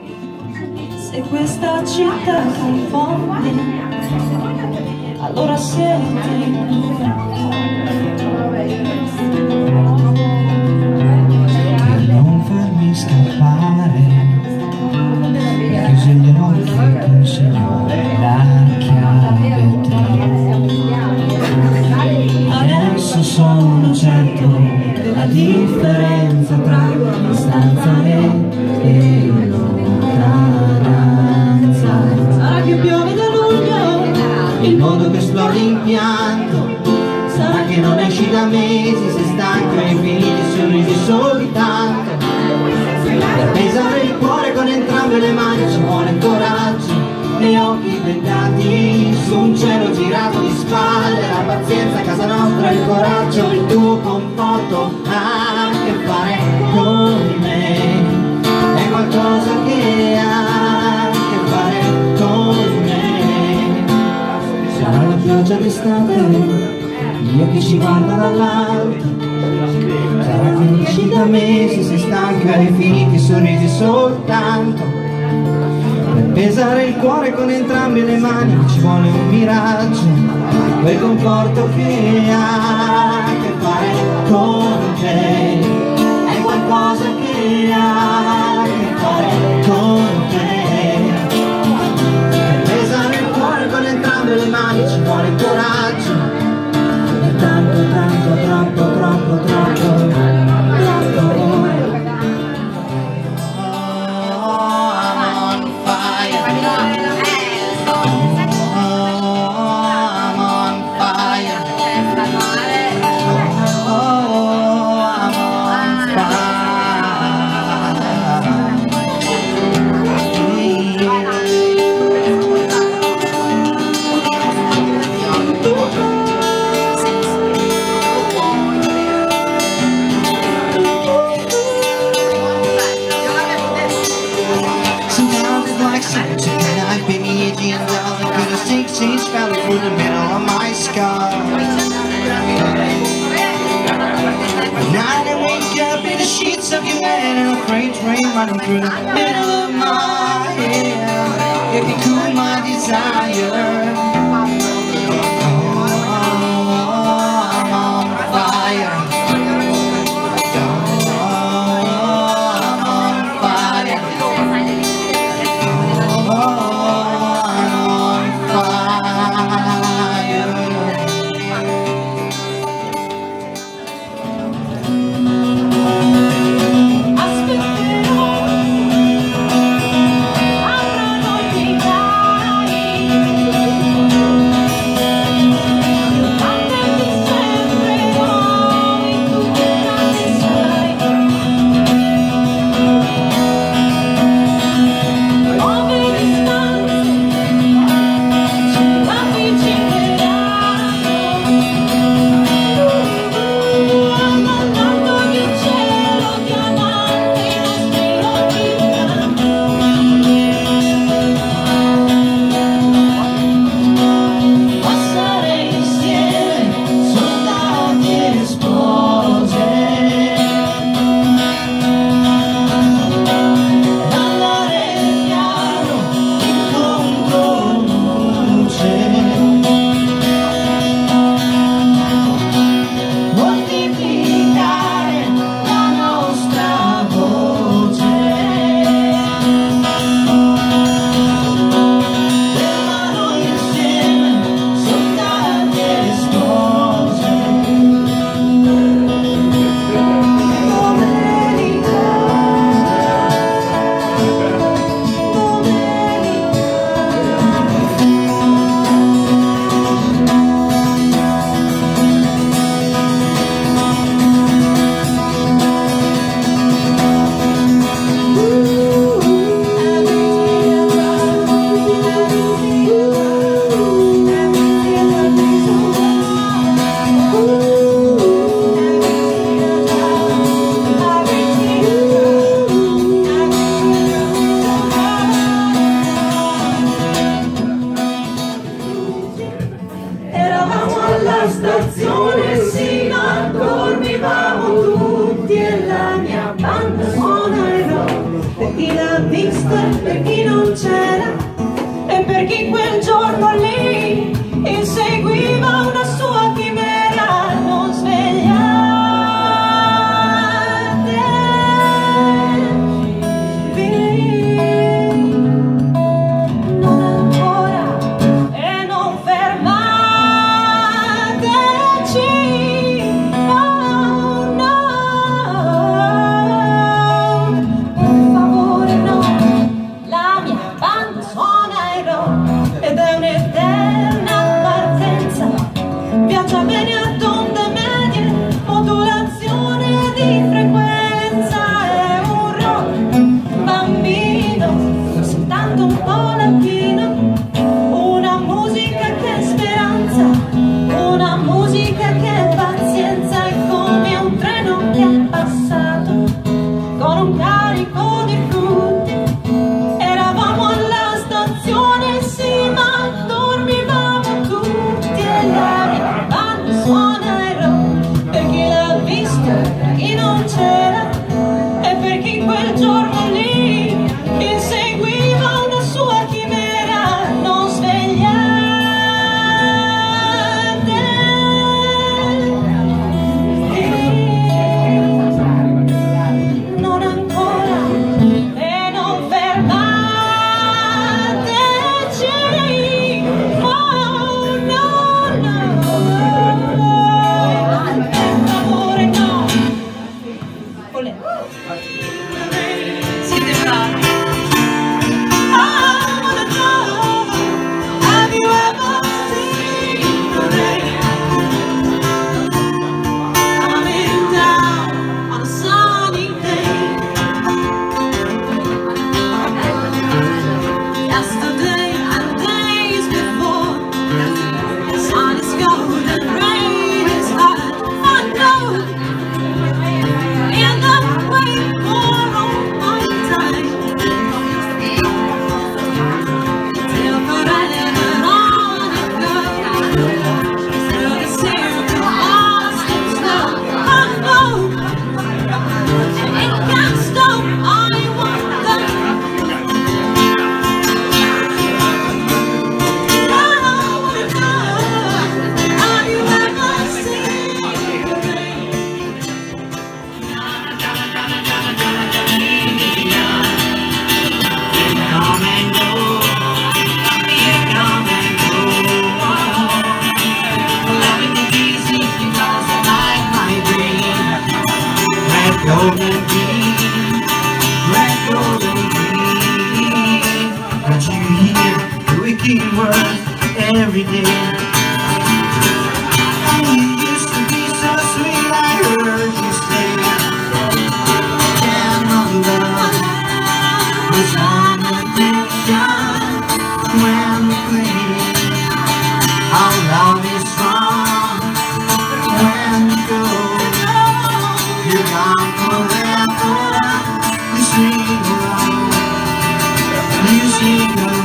Se questa città confonde, allora senti. Non farmi scappare, mi chiusi gli occhi per segnare la chiave. Adesso sono certo della differenza tra distanza e lontananza. Sarà che piove da luglio, Il mondo che esplode in pianto. Sarà che non esci da mesi, sei stanco e infiniti sorrisi soltanto. Per pesare il cuore con entrambe le mani ci vuole coraggio, e occhi bendati su un cielo girato di spalle. La pazienza a casa nostra, il coraggio, il tuo comporto ha a che fare con me. È qualcosa che ha a che fare con me. Sarà la pioggia d'estate, gli occhi ci guarda dall'alto. Sarà che non esci da mesi, sei stanco e hai finiti sorrisi soltanto. Per pesare il cuore con entrambe le mani ci vuole un miraggio, quel conforto che ha a che fare con te. È qualcosa che ha a che fare con te. Per pesare il cuore con entrambe le mani ci vuole coraggio, e tanto, tanto, troppo, troppo, troppo. Six fell through the middle of my scar. One night I wake up in the sheets of your bed, and a freight train running through the middle of my head. You can cool my desire. I'm on fire. I'm on fire. golden dream, red golden dream. But you hear the wicked words every day. And you used to be so sweet, I heard you say, and my love was an addiction when we play. Our love is strong, but when we go, you're gone forever. You sing along, you sing along.